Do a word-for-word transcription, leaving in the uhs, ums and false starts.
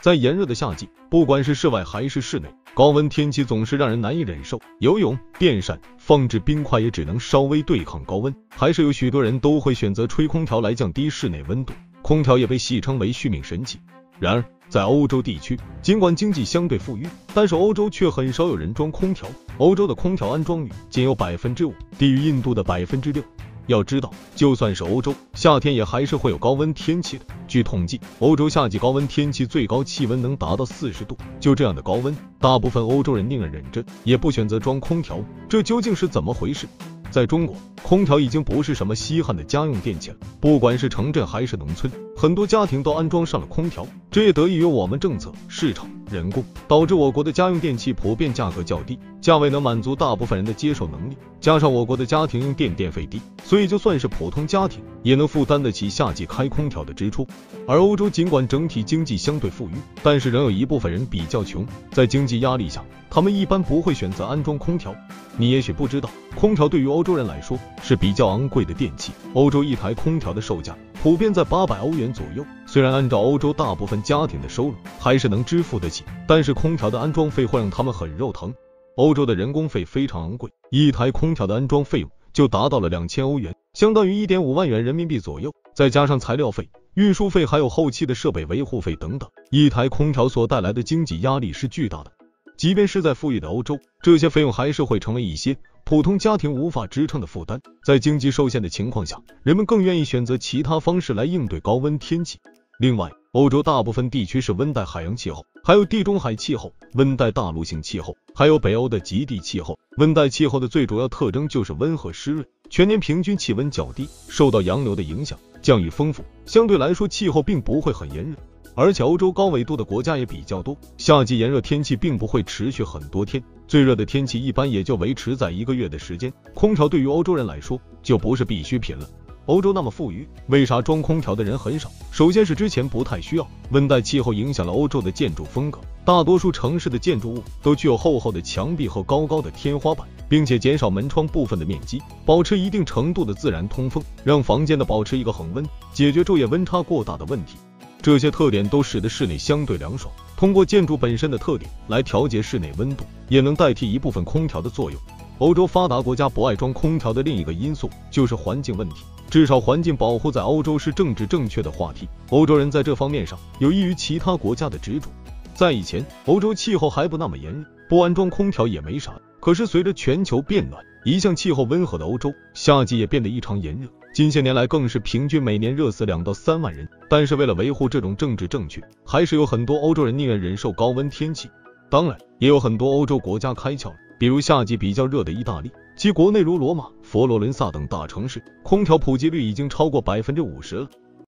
在炎热的夏季，不管是室外还是室内，高温天气总是让人难以忍受。游泳、电扇、放置冰块也只能稍微对抗高温，还是有许多人都会选择吹空调来降低室内温度。空调也被戏称为续命神器。然而，在欧洲地区，尽管经济相对富裕，但是欧洲却很少有人装空调。欧洲的空调安装率仅有百分之五，低于印度的百分之六。要知道，就算是欧洲，夏天也还是会有高温天气的。据统计，欧洲夏季高温天气最高气温能达到四十度。就这样的高温，大部分欧洲人宁愿忍着，也不选择装空调。这究竟是怎么回事？在中国，空调已经不是什么稀罕的家用电器了，不管是城镇还是农村，很多家庭都安装上了空调。这也得益于我们政策、市场、人工，导致我国的家用电器普遍价格较低，价位能满足大部分人的接受能力。加上我国的家庭用电电费低，所以就算是普通家庭也能负担得起夏季开空调的支出。而欧洲尽管整体经济相对富裕，但是仍有一部分人比较穷，在经济压力下，他们一般不会选择安装空调。你也许不知道，空调对于欧洲人来说是比较昂贵的电器。欧洲一台空调的售价普遍在八百欧元左右，虽然按照欧洲大部分家庭的收入还是能支付得起，但是空调的安装费会让他们很肉疼。欧洲的人工费非常昂贵，一台空调的安装费用就达到了两千欧元，相当于 一点五万元人民币左右，再加上材料费、运输费还有后期的设备维护费等等，一台空调所带来的经济压力是巨大的。即便是在富裕的欧洲，这些费用还是会成为一些普通家庭无法支撑的负担。在经济受限的情况下，人们更愿意选择其他方式来应对高温天气。另外，欧洲大部分地区是温带海洋气候，还有地中海气候、温带大陆性气候，还有北欧的极地气候。温带气候的最主要特征就是温和湿润，全年平均气温较低，受到洋流的影响，降雨丰富，相对来说气候并不会很炎热。而且欧洲高纬度的国家也比较多，夏季炎热天气并不会持续很多天，最热的天气一般也就维持在一个月的时间。空调对于欧洲人来说就不是必需品了。欧洲那么富裕，为啥装空调的人很少？首先是之前不太需要，温带气候影响了欧洲的建筑风格，大多数城市的建筑物都具有厚厚的墙壁和高高的天花板，并且减少门窗部分的面积，保持一定程度的自然通风，让房间的保持一个恒温，解决昼夜温差过大的问题。这些特点都使得室内相对凉爽，通过建筑本身的特点来调节室内温度，也能代替一部分空调的作用。欧洲发达国家不爱装空调的另一个因素就是环境问题，至少环境保护在欧洲是政治正确的话题，欧洲人在这方面上有益于其他国家的执着。在以前，欧洲气候还不那么炎热，不安装空调也没啥。可是随着全球变暖，一向气候温和的欧洲，夏季也变得异常炎热，近些年来更是平均每年热死两到三万人。但是为了维护这种政治正确，还是有很多欧洲人宁愿忍受高温天气。当然，也有很多欧洲国家开窍了，比如夏季比较热的意大利，其国内如罗马、佛罗伦萨等大城市，空调普及率已经超过百分之五十了。